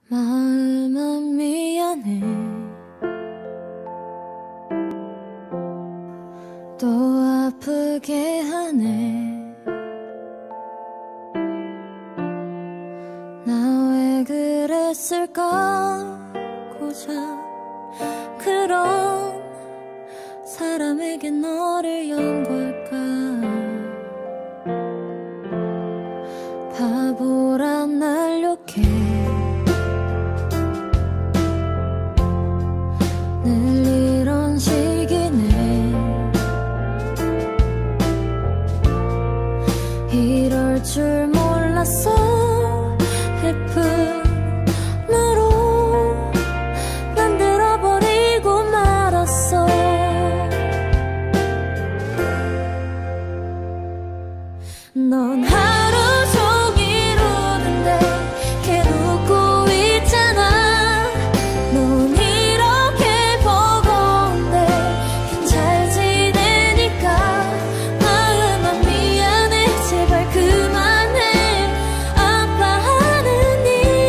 마음은 미안해. 또 아프게 하네. 나 왜 그랬을까? 고작 그런 사람에게 너를 연 걸까? 바보란 날 욕해. 늘 이런 식이네. 이럴 줄 몰랐어. 예쁜 너로 만들어버리고 말았어. 넌 하루 종일 우는데 걔 웃고 있잖아. 넌 이렇게 버거운데 잘 지내니까. 마음만 미안해. 제발 그만해. 아파하는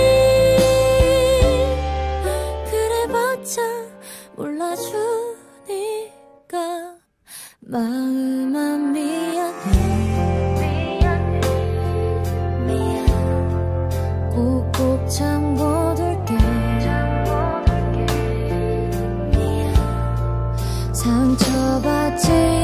일 그래봤자 몰라주니까. 마음만 미안해. 꼭꼭 잠궈둘게. 상처받지